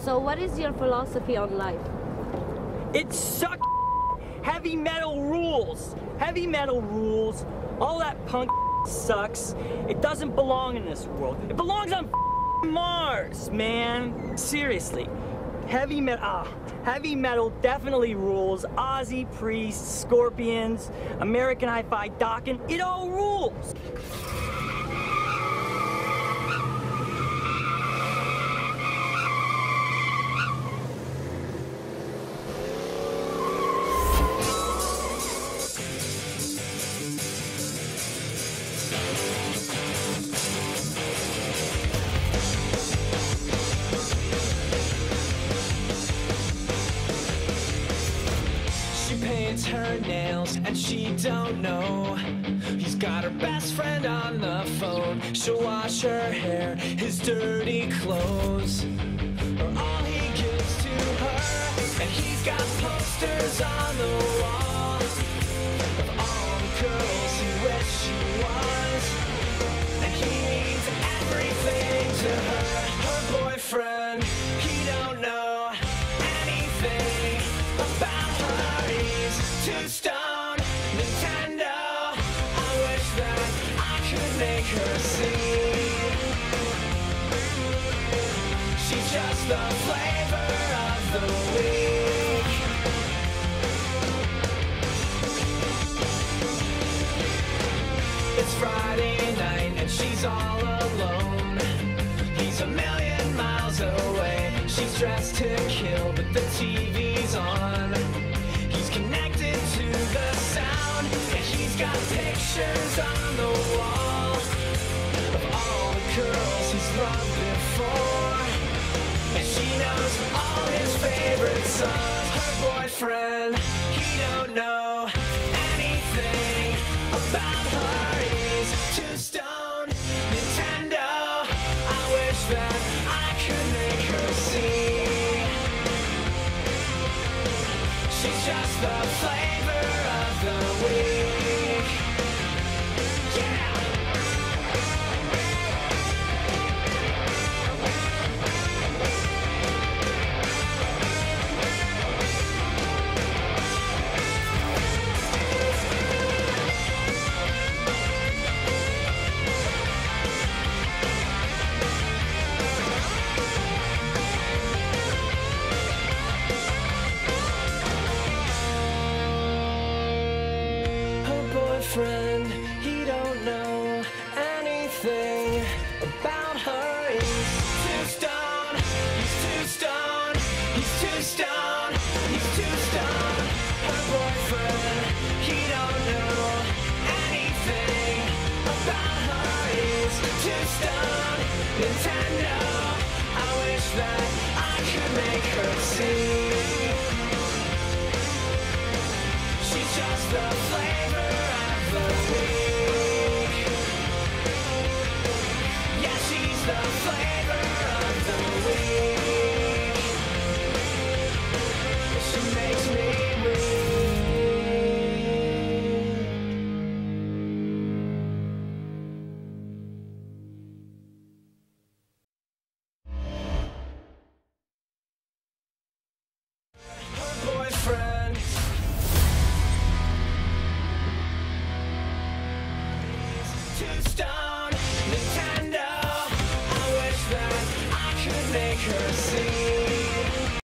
So what is your philosophy on life? It sucks. Heavy metal rules. Heavy metal rules. All that punk sucks. It doesn't belong in this world. It belongs on Mars, man. Seriously. Heavy metal definitely rules. Ozzy, Priest, Scorpions, American Hi-Fi, Dokken, it all rules. Her nails and she don't know he's got her best friend on the phone. She'll wash her hair, his dirty clothes are all he gives to her. And he's got posters on the wall of all the girls he wished she was. And he means everything to her. Her boyfriend, he don't know anything about her. He's too stoned, Nintendo. I wish that I could make her see. She's just the flavor of the week. It's Friday night and she's all alone. He's a million miles away. She's dressed to kill, but the TV's on. He's connected to the sound, and he's got pictures on the wall of all the girls he's loved before. And she knows all his favorite songs. Her boyfriend, he don't know anything about her. He's too stoned, Nintendo. I wish that I could make her see. She's just the flavor of the week. Yeah! Friend, he don't know anything about her. He's too stoned, he's too stoned, he's too stoned, he's too stoned. Her boyfriend, he don't know anything about her. He's too stoned, Nintendo. I wish that I could make her see. She's just the flavor of the week. Yeah, she's the flavor of the week. She makes me weak. Her boyfriend, too stoned, Nintendo. I wish that I could make her see.